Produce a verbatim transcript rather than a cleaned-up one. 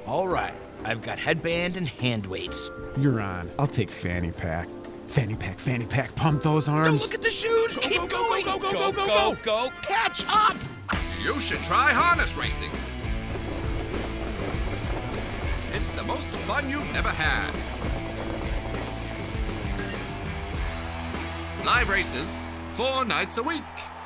All right, I've got headband and hand weights. You're on. I'll take fanny pack. Fanny pack, fanny pack, pump those Don't arms. look at the shoes! Go, Keep go, go, going! go, go, go, go, go, go! Catch up! You should try harness racing. It's the most fun you've never had. Live races, four nights a week.